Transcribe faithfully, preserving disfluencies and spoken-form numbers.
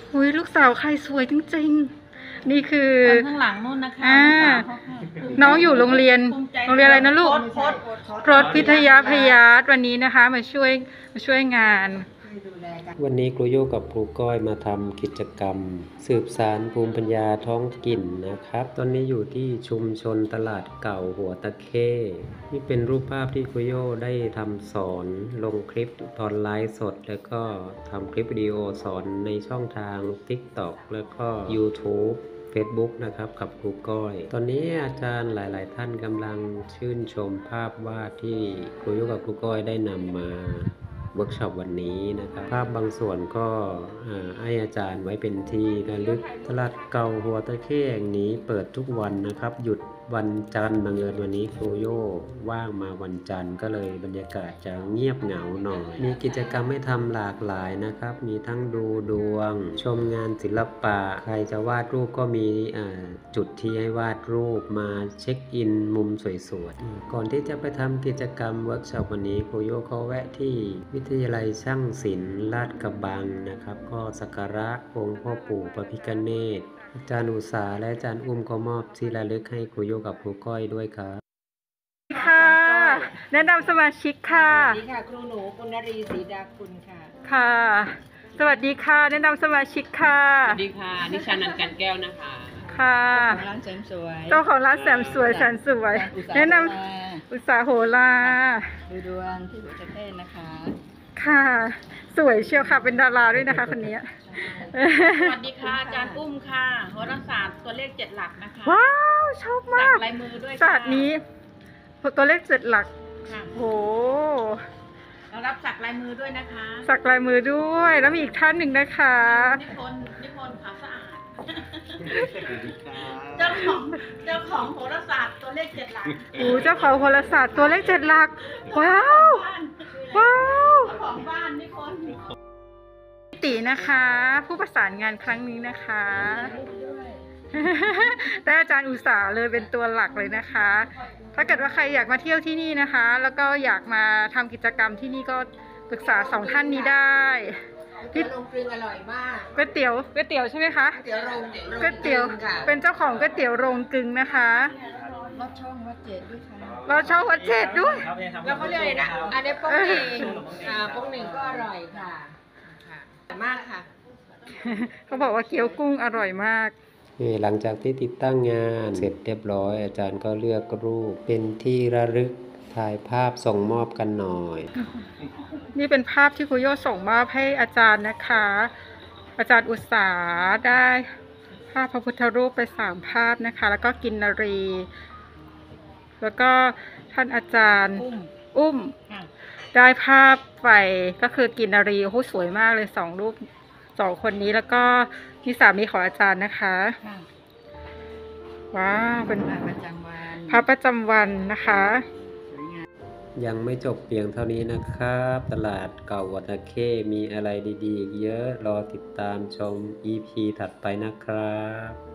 อุ้ยลูกสาวใครสวยจริงๆนี่คือคนข้างหลังนู่นนะคะอ่าน้องอยู่โรงเรียนโรงเรียนอะไรนะลูกพรตพิทยาพยาธวันนี้นะคะมาช่วยมาช่วยงานวันนี้ครูโยกับครูก้อยมาทำกิจกรรมสืบสานภูมิปัญญาท้องถิ่นนะครับตอนนี้อยู่ที่ชุมชนตลาดเก่าหัวตะเข้นี่เป็นรูปภาพที่ครูโยได้ทำสอนลงคลิปตอนไลฟ์สดแล้วก็ทำคลิปวิดีโอสอนในช่องทาง ติ๊กต็อก แล้วก็ ยูทูบ เฟซบุ๊ก นะครับกับครูก้อย ตอนนี้อาจารย์หลายๆท่านกำลังชื่นชมภาพวาดที่ครูโยกับครูก้อยได้นำมาเวิร์กช็อปวันนี้นะครับภาพบางส่วนก็ให้อาจารย์ไว้เป็นที่ระลึกตลาดเก่าหัวตะเข้แห่งนี้เปิดทุกวันนะครับหยุดวันจันทร์บังเอิญวันนี้ครูโยว่างมาวันจันทร์ก็เลยบรรยากาศจะเงียบเหงาหน่อยมีกิจกรรมให้ทำหลากหลายนะครับมีทั้งดูดวงชมงานศิลปะใครจะวาดรูปก็มีจุดที่ให้วาดรูปมาเช็คอินมุมสวยๆก่อนที่จะไปทำกิจกรรมเวิร์กช็อปวันนี้ครูโยเขาแวะที่วิทยาลัยช่างศิลป์ลาดกระบังนะครับก็สักการะองค์พ่อปู่พระพิฆเนศอาจารย์อุษาและอาจารย์อุ้มก็มอบที่ระลึกให้ครูโยกับครูก้อยด้วยครับค่ะแนะนำสมาชิกค่ะสวัสดีค่ะครูหนูปุณณรีศรีดาคุณค่ะค่ะสวัสดีค่ะแนะนำสมาชิกค่ะสวัสดีค่ะนิชานันท์กันแก้วนะคะค่ะร้านเสริมสวยเจ้าของร้านแสมสวยแสนสวยแนะนำอุษาโหราดูดวงที่หัวตะเข้นะคะค่ะสวยเชียวค่ะเป็นดาราด้วยนะคะคนนี้สวัสดีค่ะอาจารย์อุ้มค่ะโหราศาสตร์ตัวเลขเจ็ดหลักนะคะว้าวชอบมากลายมือด้วยศาสตร์นี้ตัวเลขเจ็ดหลักโหเรารับสักลายมือด้วยนะคะสักลายมือด้วยแล้วมีอีกท่านหนึ่งนะคะนิพนธ์นิพนธ์ขาวสะอาดเจ้าของเจ้าของโหราศาสตร์ตัวเลขเจ็ดหลักโอ้เจ้าของโหราศาสตร์ตัวเลขเจ็ดหลักว้าวว้าวเจ้าของบ้านนิพนธ์ตีนะคะผู้ประสานงานครั้งนี้นะคะแต่อาจารย์อุตสาห์เลยเป็นตัวหลักเลยนะคะถ้าเกิดว่าใครอยากมาเที่ยวที่นี่นะคะแล้วก็อยากมาทำกิจกรรมที่นี่ก็ปรึกษาสองท่านนี้ได้ที่โรงกลึงอร่อยมากก๋วยเตี๋ยวก๋วยเตี๋ยวใช่ไหมคะก๋วยเตี๋ยวโรงก๋วยเตี๋ยวเป็นเจ้าของก๋วยเตี๋ยวโรงกลึงนะคะรสช่องวัดเจ็ดด้วยค่ะรสช่องวัดเจ็ดด้วยแล้วเขาเรียกอะไรนะอันนี้โป้งหนึ่งอ่าโป้งหนึ่งก็อร่อยค่ะมากค่ะเขาบอกว่าเกี๊ยวกุ้งอร่อยมากหลังจากที่ติดตั้งงานเสร็จเรียบร้อยอาจารย์ก็เลือกรูปเป็นที่ระลึกถ่ายภาพส่งมอบกันหน่อยนี่เป็นภาพที่ครูโยส่งมอบให้อาจารย์นะคะอาจารย์อุตสาได้ภาพพระพุทธรูปไปสามภาพนะคะแล้วก็กินนรีแล้วก็ท่านอาจารย์อุ้มได้ภาพไปก็คือกินนรีโอ้โหสวยมากเลยสองรูปสองคนนี้แล้วก็นี่สามีของอาจารย์นะคะว้าวเป็นพระประจำวันพระประจำวันนะคะยังไม่จบเพียงเท่านี้นะครับตลาดเก่าวัดตะเข้มีอะไรดีๆอีกเยอะรอติดตามชม อี พี ถัดไปนะครับ